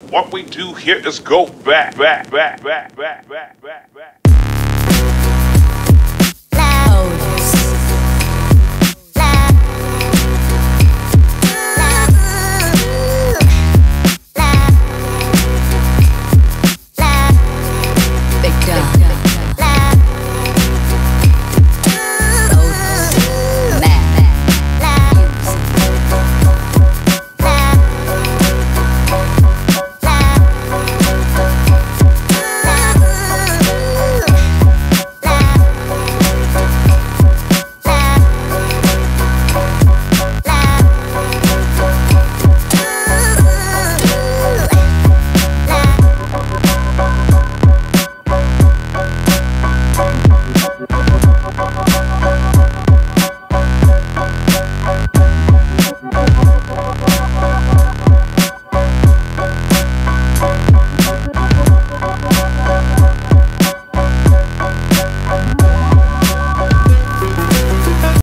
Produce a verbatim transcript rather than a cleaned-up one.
What we do here is go back, back, back, back, back, back, back, back.